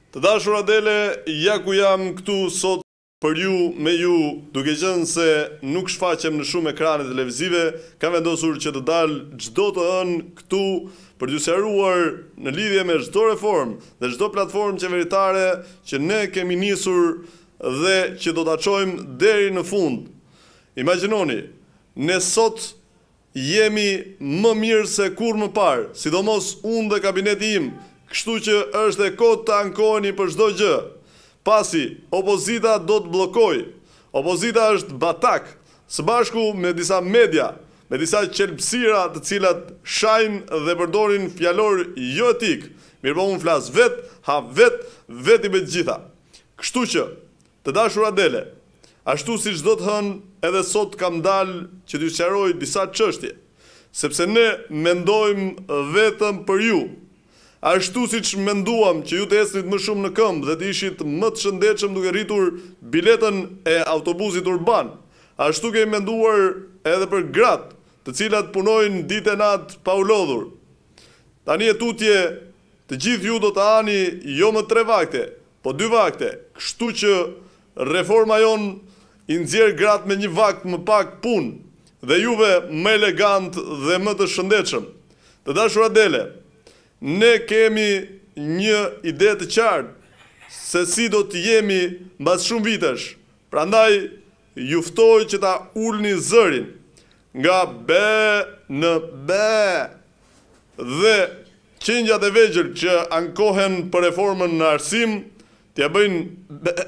Të dashur Adele, ja ku jam këtu sot për ju, me ju, duke qenë se nuk shfaqem në shumë ekrane televizive, kam vendosur që të dal çdo të hënë këtu për t'ju sqaruar në lidhje me çdo reformë dhe çdo platformë qeveritare që ne kemi nisur dhe që do ta çojmë deri në fund. Imagjinoni, ne sot jemi më mirë se kur më parë, sidomos unë dhe kabineti im, kështu që është e kohë të ankoheni për çdo gjë. Pasi opozita do të bllokojë. Opozita është batak, së bashku me disa media, me disa qelpsira të cilat shajnë dhe përdorin fjalor jo etik. Mirpo unë flas ha vet i me të gjitha. Kështu që, të dashur Adele, ashtu si çdo të hënë, edhe sot kam dalë që t'ju sqaroj disa çështje, sepse ne mendojmë vetëm për ju. Ashtu si që menduam që ju të esnit më shumë në këmbë dhe të ishit më të shëndetshëm duke rritur biletën e autobusit urban, ashtu kemi menduar edhe për gratë, të cilat punojnë ditë e natë pa u lodhur. Tani e tutje, të gjithë ju do të hani jo më 3 vakte, po 2 vakte, kështu që reforma jon i nxjerr gratë me 1 vakt më pak punë dhe juve më elegant dhe më të shëndetshëm. Të dashur Adele, ne kemi një ide të qartë se si do të jemi mbas shumë vitesh. Prandaj ju ftoj që ta ulni zërin nga be në be dhe qengjat e vegjël që ankohen për reformën në arsim t'ja bëjnë be.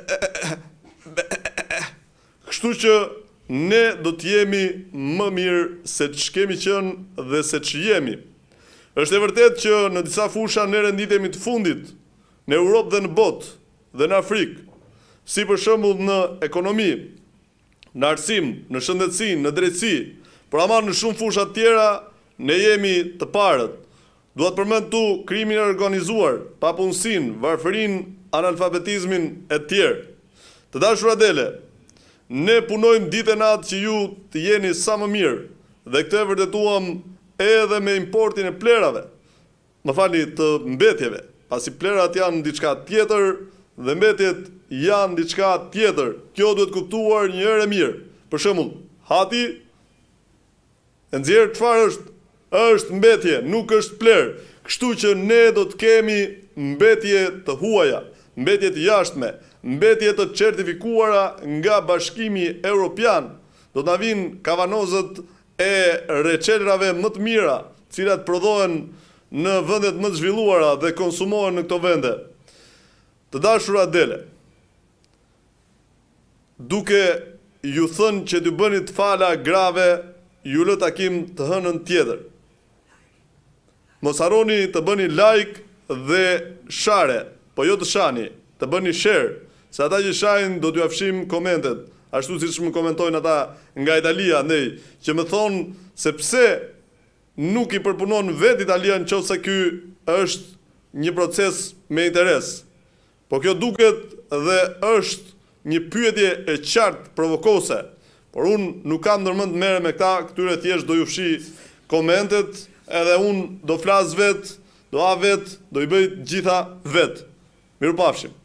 Kështu që ne do të jemi më mirë se ç'kemi qenë dhe se ç'jemi. Është e vërtet që në disa fusha ne renditemi të fundit, në Europë dhe në botë, dhe në Afrikë, si për shembull në ekonomi, në arsim, në shëndetësi, në drejtësi, por ama në shumë fusha tjera ne jemi të parët. Dua të përmend tu krimin e organizuar, papunësinë, varfërinë, analfabetizmin e tjerë. Të dashur Adele, ne punojmë ditë e natë që ju të jeni sa më mirë, dhe këtë e vërtetuam edhe me importin e plerave, më falni, të mbetjeve, pasi plerat janë diçka tjetër dhe mbetjet janë diçka tjetër. Kjo duhet kuptuar një herë mirë. Për shembull, hati e nxjerr çfarë është? Është mbetje, nuk është pler. Kështu që ne do të kemi mbetje të huaja, mbetje të jashtme, mbetje të certifikuara nga Bashkimi Evropian. Do të na vinë kavanozët e reçelrave më të mira, cilat prodhohen në vendet më të zhvilluara dhe konsumohen në këto vende. Të dashur Adele, duke ju thënë që t'ju bëni të fala grave, ju lë takim të hënën tjetër. Mos harroni të bëni like dhe share, po jo të shani, të bëni share, se ata që shajnë do t'ju afshim komentet. Ashtu si që më komentojnë ata nga Italia, ndej, që më thonë se pse nuk i përpunon vetë Italia në qoftë se ky është një proces me interes. Po kjo duket dhe është një pyetje e qartë provokose, por unë nuk kam ndërmend të merrem me këta, këtyre thjesht do ju fshi komentet, edhe unë do flas vetë, do ha vetë, do i bëj gjitha vetë. Mirupafshim.